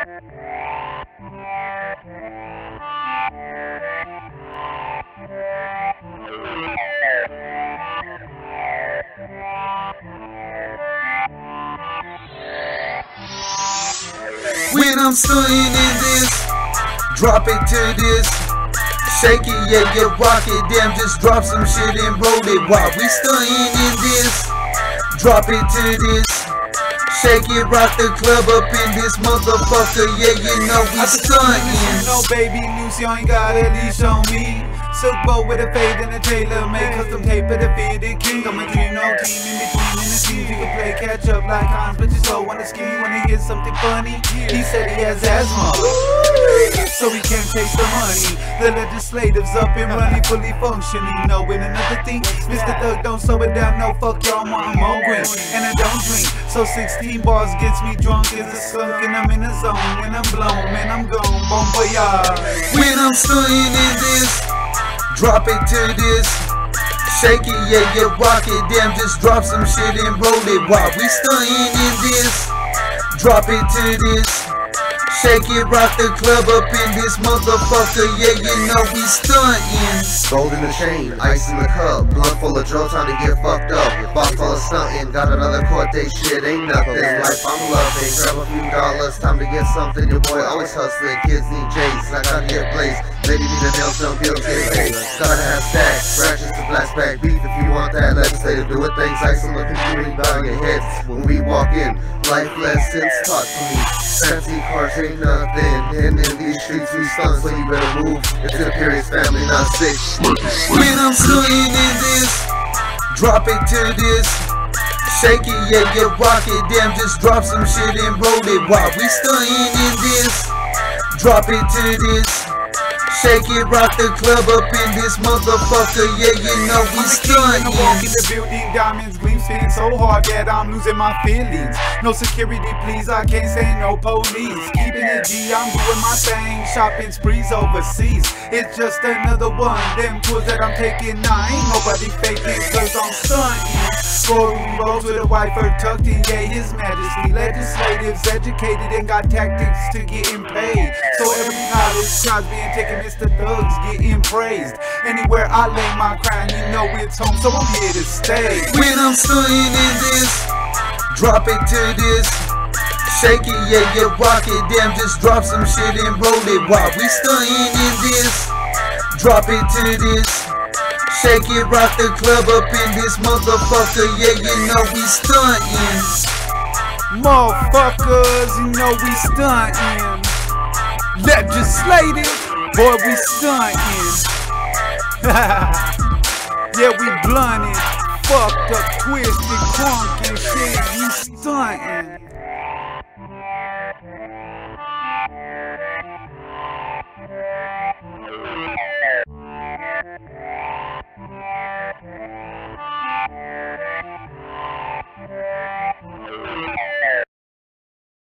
When I'm stunting in this, drop it to this. Shake it, yeah, you rock it. Damn, just drop some shit and roll it. While we stunting in this, drop it to this. Shake it, rock the club up in this motherfucker. Yeah, you know we stunting. No baby loose, you ain't got a leash on me. Silk boat with a fade and a tailor made custom tape for the fitted king. I'm a dream, no team in between in the scenes. You can play catch up like Hans, but you slow on the ski when he hears something funny. He said he has asthma, so he can't taste the money. The legislative's up and running, fully functioning. Knowing another thing, Mr. Thug don't slow it down. No, fuck y'all, I'm hungry and I don't drink. So 16 bars gets me drunk as a skunk and I'm in the zone. When I'm blown, man, I'm gone. Bon voyage. When I'm stunting in this, drop it to this. Shake it, yeah, you rock it. Damn, just drop some shit and roll it. While we stunting in this, drop it to this. Shake it, rock the club up in this motherfucker. Yeah, you know we stunting. Gold in the chain, ice in the cup, blunt full of drugs, time to get fucked up. Box full of stunting, got another court date, shit ain't nothing. Life I'm loving, grab a few dollars, time to get something. Your boy always hustling, kids need J's, I gotta get blazed. Lady need a nail, some bills get paid. Gotta have stacks, scratches to blast back beef. If you want that legislative, doing things ice on the computer, bow your heads when we walk in. Life lessons taught to me. Fancy cars ain't nothing, and in these streets we stunt, so you better move. It's an Imperious family, not sick. When I'm stunting in this, drop it to this. Shake it, yeah, you rock it. Damn, just drop some shit and roll it. While we stunting in this, drop it to this. Shake it, rock the club up in this motherfucker. Yeah, you know we stunting. Walk in the building, diamonds gleam, staying so hard that I'm losing my feelings. No security, please, I can't stand no police. Keeping it G, I'm doing my thing. Shopping sprees overseas. It's just another one, them tours that I'm taking. Now ain't nobody faking, cause I'm stunting. Rolling rolls with a wife tucked in, yeah, his majesty. Legislatives educated and got tactics to getting paid. So every knowledge tries being taken, Mr. Thugs getting praised. Anywhere I lay my crown, you know it's home, so I'm here to stay. When I'm stunting in this, drop it to this. Shake it, yeah, you rock it. Damn, just drop some shit and roll it. While we stunting in this, drop it to this. Shake it, rock the club up in this motherfucker. Yeah, you know we stunting. Motherfuckers, you know we stunting. Legislative, boy, we stunting. Yeah, we blunting. Fucked up, twisted, crunk and shit, we stunting.